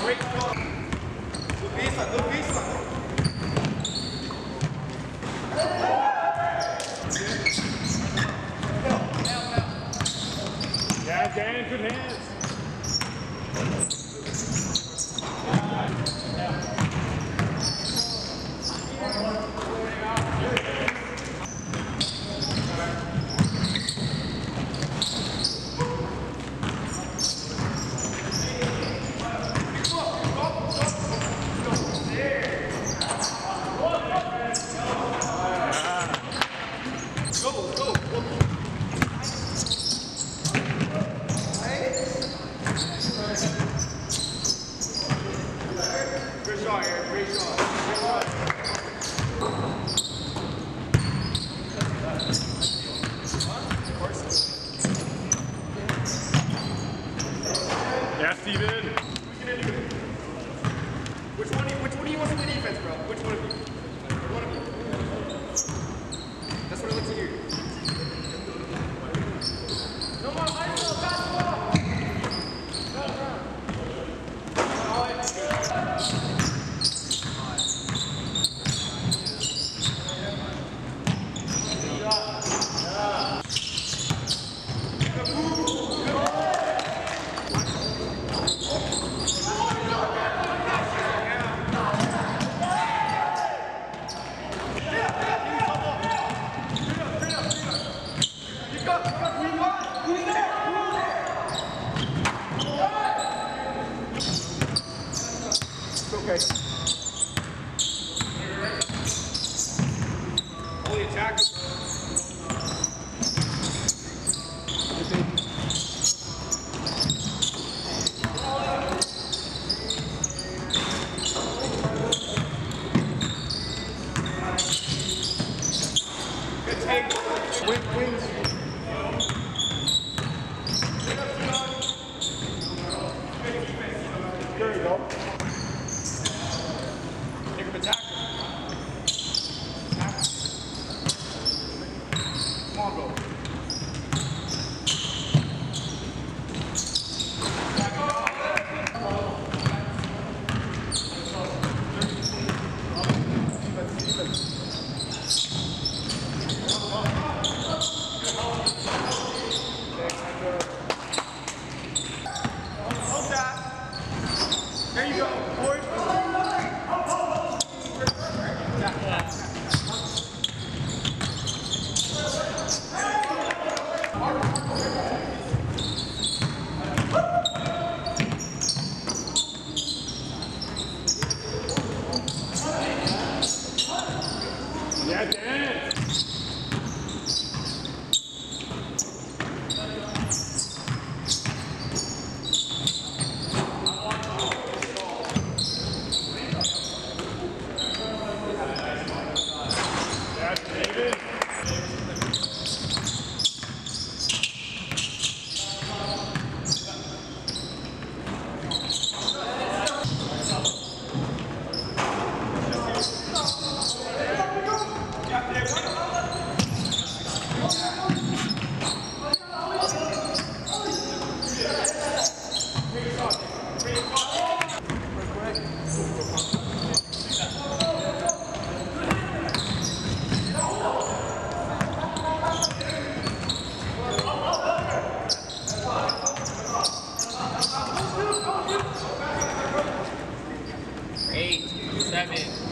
Yeah, Dan, good hands. Yeah, Steven. Who's gonna do it? Which one do you want to play defense, bro? Which one of you? One of you. That's what it looks like you. No more high school basketball! Okay. Holy attack. Good take. Wings. There you go. Take a attack. Come on, go. Hold that. There you go. Forward. 8, 7.